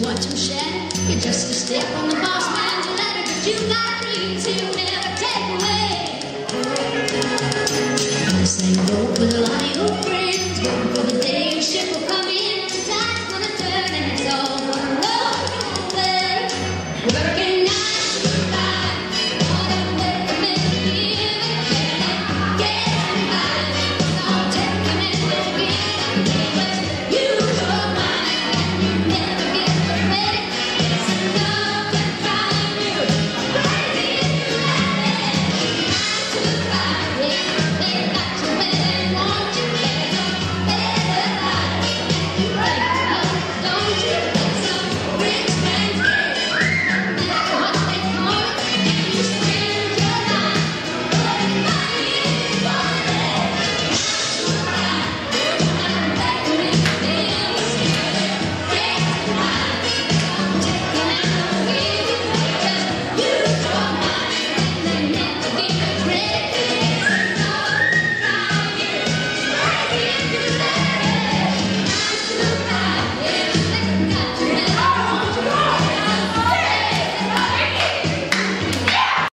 watch him shine. You're just a step on the boss man's ladder, but you got dreams he'll never take away. Sing, go with a lot of your friends, go for the day.